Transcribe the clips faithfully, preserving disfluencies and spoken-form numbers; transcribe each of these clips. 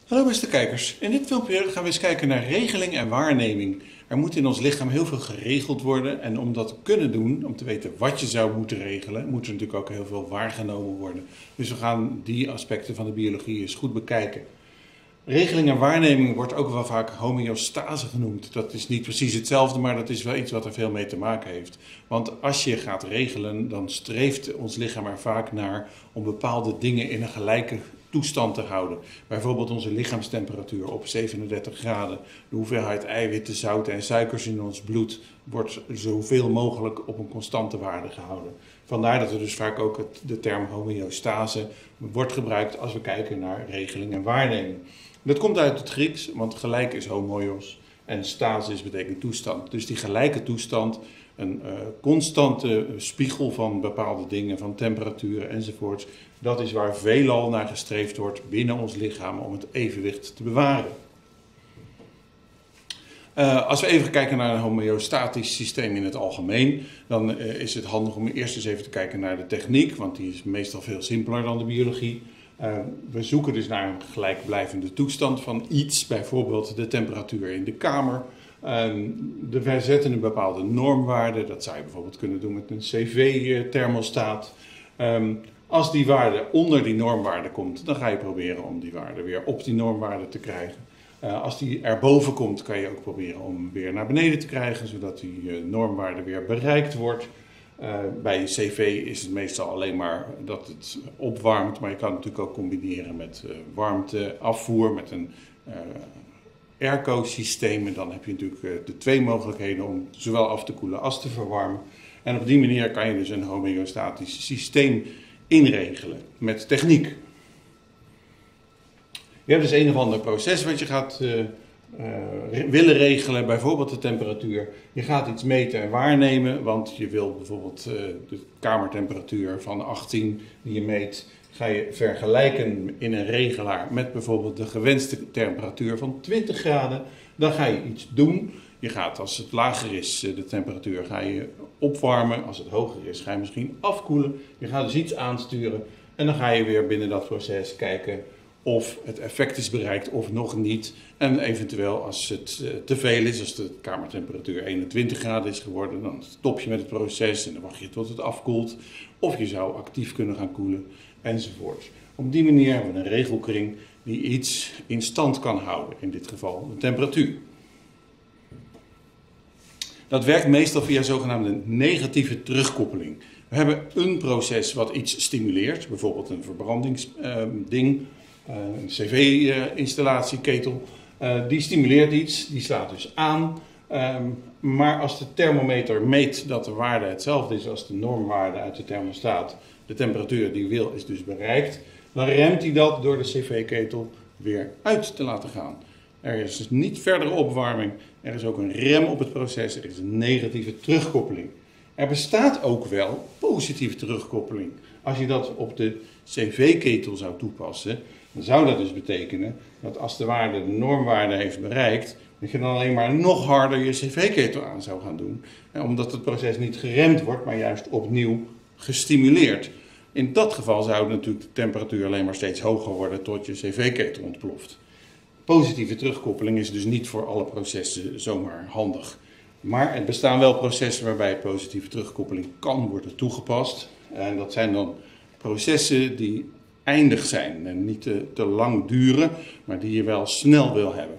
Hallo beste kijkers, in dit filmpje gaan we eens kijken naar regeling en waarneming. Er moet in ons lichaam heel veel geregeld worden en om dat te kunnen doen, om te weten wat je zou moeten regelen, moet er natuurlijk ook heel veel waargenomen worden. Dus we gaan die aspecten van de biologie eens goed bekijken. Regeling en waarneming wordt ook wel vaak homeostase genoemd. Dat is niet precies hetzelfde, maar dat is wel iets wat er veel mee te maken heeft. Want als je gaat regelen, dan streeft ons lichaam er vaak naar om bepaalde dingen in een gelijke toestand te houden. Bijvoorbeeld onze lichaamstemperatuur op zevenendertig graden. De hoeveelheid eiwitten, zouten en suikers in ons bloed wordt zoveel mogelijk op een constante waarde gehouden. Vandaar dat er dus vaak ook het, de term homeostase wordt gebruikt als we kijken naar regeling en waarneming. Dat komt uit het Grieks, want gelijk is homoios en stasis betekent toestand. Dus die gelijke toestand, een uh, constante spiegel van bepaalde dingen, van temperaturen enzovoorts. Dat is waar veelal naar gestreefd wordt binnen ons lichaam om het evenwicht te bewaren. Uh, als we even kijken naar een homeostatisch systeem in het algemeen, dan uh, is het handig om eerst eens even te kijken naar de techniek, want die is meestal veel simpeler dan de biologie. Uh, we zoeken dus naar een gelijkblijvende toestand van iets, bijvoorbeeld de temperatuur in de kamer. Uh, de, wij zetten een bepaalde normwaarde, dat zou je bijvoorbeeld kunnen doen met een C V-thermostaat. Um, als die waarde onder die normwaarde komt, dan ga je proberen om die waarde weer op die normwaarde te krijgen. Uh, als die erboven komt, kan je ook proberen om hem weer naar beneden te krijgen, zodat die uh, normwaarde weer bereikt wordt. Uh, bij een C V is het meestal alleen maar dat het opwarmt, maar je kan het natuurlijk ook combineren met uh, warmteafvoer, met een uh, airco-systeem. En dan heb je natuurlijk uh, de twee mogelijkheden om zowel af te koelen als te verwarmen. En op die manier kan je dus een homeostatisch systeem inregelen met techniek. Je hebt dus een of ander proces wat je gaat uh, uh, willen regelen, bijvoorbeeld de temperatuur. Je gaat iets meten en waarnemen, want je wil bijvoorbeeld uh, de kamertemperatuur van achttien die je meet, ga je vergelijken in een regelaar met bijvoorbeeld de gewenste temperatuur van twintig graden. Dan ga je iets doen. Je gaat, als het lager is, de temperatuur, ga je opwarmen. Als het hoger is, ga je misschien afkoelen. Je gaat dus iets aansturen en dan ga je weer binnen dat proces kijken of het effect is bereikt of nog niet. En eventueel als het uh, te veel is, als de kamertemperatuur eenentwintig graden is geworden, dan stop je met het proces en dan wacht je tot het afkoelt. Of je zou actief kunnen gaan koelen enzovoort. Op die manier hebben we een regelkring die iets in stand kan houden, in dit geval de temperatuur. Dat werkt meestal via zogenaamde negatieve terugkoppeling. We hebben een proces wat iets stimuleert, bijvoorbeeld een verbrandingsding, uh, een C V-installatieketel. Uh, die stimuleert iets, die slaat dus aan. Um, maar als de thermometer meet dat de waarde hetzelfde is als de normwaarde uit de thermostaat, de temperatuur die wil is dus bereikt, dan remt hij dat door de C V-ketel weer uit te laten gaan. Er is dus niet verdere opwarming, er is ook een rem op het proces, er is een negatieve terugkoppeling. Er bestaat ook wel positieve terugkoppeling. Als je dat op de C V-ketel zou toepassen, dan zou dat dus betekenen dat als de waarde de normwaarde heeft bereikt, dat je dan alleen maar nog harder je C V-ketel aan zou gaan doen. Omdat het proces niet geremd wordt, maar juist opnieuw gestimuleerd. In dat geval zou natuurlijk de temperatuur alleen maar steeds hoger worden tot je C V-ketel ontploft. Positieve terugkoppeling is dus niet voor alle processen zomaar handig. Maar er bestaan wel processen waarbij positieve terugkoppeling kan worden toegepast. En dat zijn dan processen die eindig zijn en niet te, te lang duren, maar die je wel snel wil hebben.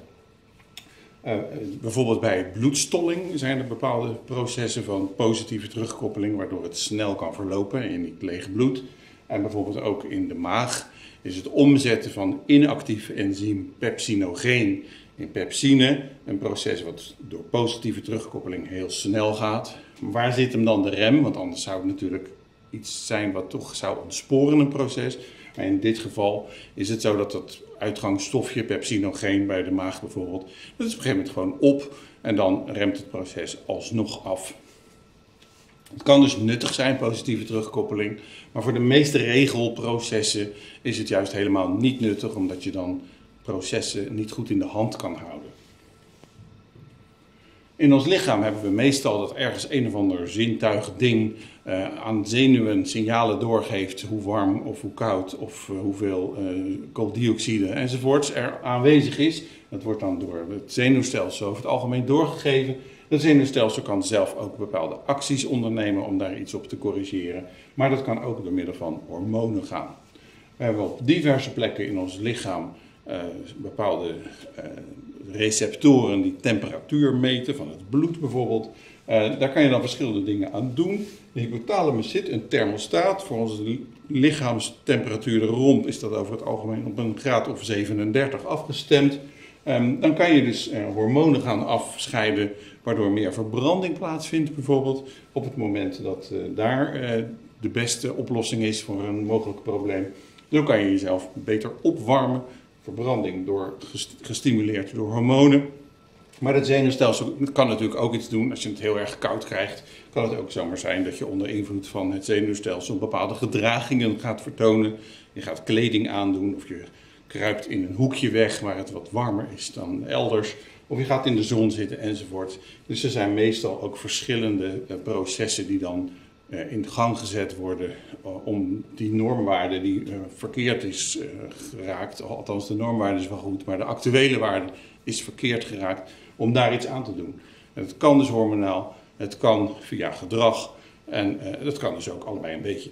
Uh, bijvoorbeeld bij bloedstolling zijn er bepaalde processen van positieve terugkoppeling, waardoor het snel kan verlopen in het lege bloed. En bijvoorbeeld ook in de maag is het omzetten van inactief enzym pepsinogeen in pepsine, een proces wat door positieve terugkoppeling heel snel gaat. Waar zit hem dan de rem? Want anders zou het natuurlijk iets zijn wat toch zou ontsporen, een proces. Maar in dit geval is het zo dat dat uitgangsstofje, pepsinogeen bij de maag bijvoorbeeld, dat is op een gegeven moment gewoon op en dan remt het proces alsnog af. Het kan dus nuttig zijn, positieve terugkoppeling, maar voor de meeste regelprocessen is het juist helemaal niet nuttig, omdat je dan processen niet goed in de hand kan houden. In ons lichaam hebben we meestal dat ergens een of ander zintuig ding uh, aan zenuwen signalen doorgeeft hoe warm of hoe koud of uh, hoeveel uh, kooldioxide enzovoorts er aanwezig is. Dat wordt dan door het zenuwstelsel over het algemeen doorgegeven. Het zenuwstelsel kan zelf ook bepaalde acties ondernemen om daar iets op te corrigeren. Maar dat kan ook door middel van hormonen gaan. We hebben op diverse plekken in ons lichaam uh, bepaalde uh, receptoren die temperatuur meten, van het bloed bijvoorbeeld. Uh, daar kan je dan verschillende dingen aan doen. De hypothalamus zit een thermostaat. Voor onze lichaamstemperatuur rond is dat over het algemeen op een graad of zevenendertig afgestemd. Um, dan kan je dus uh, hormonen gaan afscheiden, waardoor meer verbranding plaatsvindt bijvoorbeeld. Op het moment dat uh, daar uh, de beste oplossing is voor een mogelijk probleem. Dan kan je jezelf beter opwarmen. Verbranding door, gestimuleerd door hormonen. Maar het zenuwstelsel kan natuurlijk ook iets doen. Als je het heel erg koud krijgt, kan het ook zomaar zijn dat je onder invloed van het zenuwstelsel bepaalde gedragingen gaat vertonen. Je gaat kleding aandoen of je kruipt in een hoekje weg waar het wat warmer is dan elders. Of je gaat in de zon zitten enzovoort. Dus er zijn meestal ook verschillende uh, processen die dan uh, in gang gezet worden uh, om die normwaarde die uh, verkeerd is uh, geraakt, althans de normwaarde is wel goed, maar de actuele waarde is verkeerd geraakt, om daar iets aan te doen. En het kan dus hormonaal, het kan via gedrag en uh, dat kan dus ook allebei een beetje.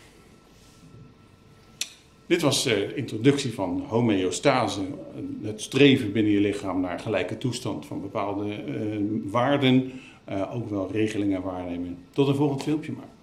Dit was de introductie van homeostase, het streven binnen je lichaam naar gelijke toestand van bepaalde uh, waarden, uh, ook wel regelingen waarnemen. Tot een volgend filmpje maar.